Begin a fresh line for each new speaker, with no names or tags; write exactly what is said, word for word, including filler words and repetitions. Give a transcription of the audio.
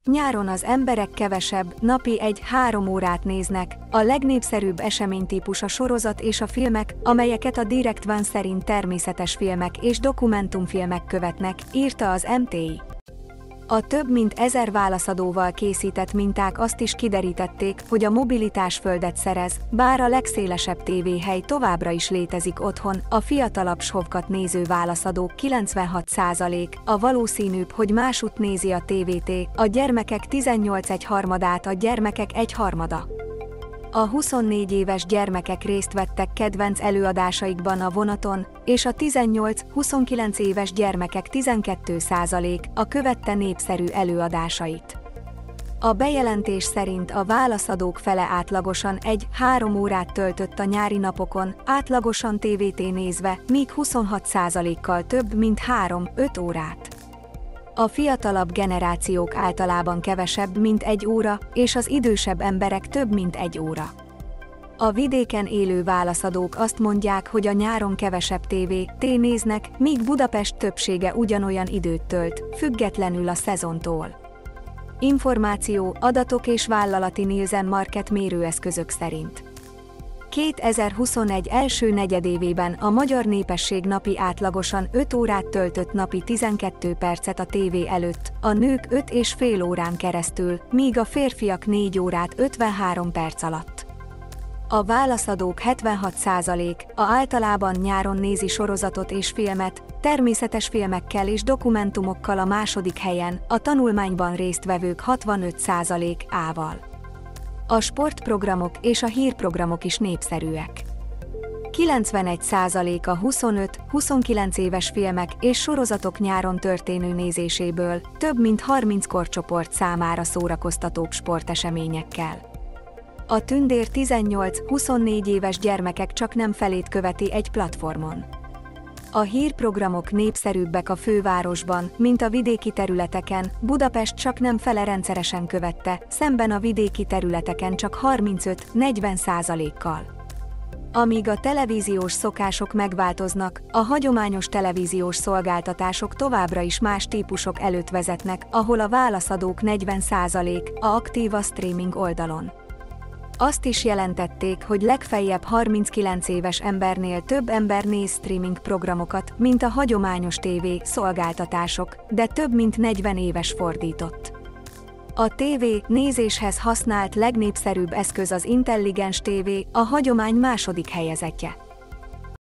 Nyáron az emberek kevesebb, napi egy-három órát néznek, a legnépszerűbb eseménytípus a sorozat és a filmek, amelyeket a Direct One szerint természetes filmek és dokumentumfilmek követnek, írta az em té i. A több mint ezer válaszadóval készített minták azt is kiderítették, hogy a mobilitás földet szerez, bár a legszélesebb tévéhely továbbra is létezik otthon, a fiatalabb sovkat néző válaszadók kilencvenhat százaléka, a valószínűbb, hogy másutt nézi a tévét, a gyermekek tizennyolc egyharmadát a gyermekek egyharmada. A huszonnégy éves gyermekek részt vettek kedvenc előadásaikban a vonaton, és a tizennyolc-huszonkilenc éves gyermekek tizenkét százaléka követte népszerű előadásait. A bejelentés szerint a válaszadók fele átlagosan egy-három órát töltött a nyári napokon, átlagosan tévét nézve, míg huszonhat százalékkal több mint három-öt órát. A fiatalabb generációk általában kevesebb, mint egy óra, és az idősebb emberek több, mint egy óra. A vidéken élő válaszadók azt mondják, hogy a nyáron kevesebb tévét néznek, míg Budapest többsége ugyanolyan időt tölt, függetlenül a szezontól. Információ, adatok és vállalati Nielsen Market mérőeszközök szerint. kétezer-huszonegy első negyedévében a magyar népesség napi átlagosan öt órát töltött napi tizenkét percet a tévé előtt, a nők öt és fél órán keresztül, míg a férfiak négy órát ötvenhárom perc alatt. A válaszadók hetvenhat százaléka általában nyáron nézi sorozatot és filmet, természetes filmekkel és dokumentumokkal a második helyen, a tanulmányban résztvevők hatvanöt százalékával. A sportprogramok és a hírprogramok is népszerűek. kilencvenegy százalék a huszonöt-huszonkilenc éves filmek és sorozatok nyáron történő nézéséből, több mint harminc korcsoport számára szórakoztatóbb sporteseményekkel. A tündér tizennyolc-huszonnégy éves gyermekek csaknem felét követi egy platformon. A hírprogramok népszerűbbek a fővárosban, mint a vidéki területeken, Budapest csaknem fele rendszeresen követte, szemben a vidéki területeken csak harmincöt-negyven százalékkal. Amíg a televíziós szokások megváltoznak, a hagyományos televíziós szolgáltatások továbbra is más típusok előtt vezetnek, ahol a válaszadók negyven százaléka aktív a streaming oldalon. Azt is jelentették, hogy legfeljebb harminckilenc éves embernél több ember néz streaming programokat, mint a hagyományos tévé szolgáltatások, de több mint negyven éves fordított. A tévé nézéshez használt legnépszerűbb eszköz az intelligens tévé, a hagyomány második helyezettje.